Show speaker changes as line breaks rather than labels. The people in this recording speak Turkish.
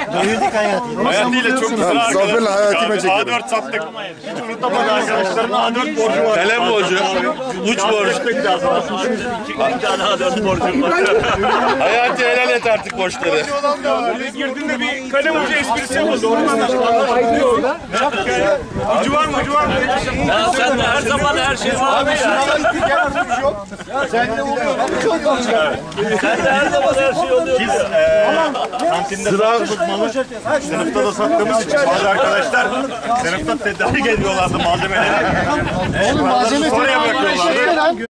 Devirdik Hayati.
Hayati ile çok güzel arkadaşlar.
Zafer'le Hayati'me çekelim.
A4 sattık. Hiç unutamadı arkadaşların A4 borcu var.
Kalem borcu, uç borcu.
İki tane A4 borcum var.
Hayati helal et artık borçları.
Girdiğinde bir kalem ucu esprisi yapıldı. Ucu var mı? Ucu var mı?
Ya sen de her zaman her şey var abi ya.
Sen de oluyor.
Sen de her zaman her şey oluyor.
Biz kantinde sattık malı. Sınıfta da sattığımız için bazı arkadaşlar sınıfta tedarik ediyorlardı malzemeleri.
Oğlum malzeme
Oraya bırakıyorlardı.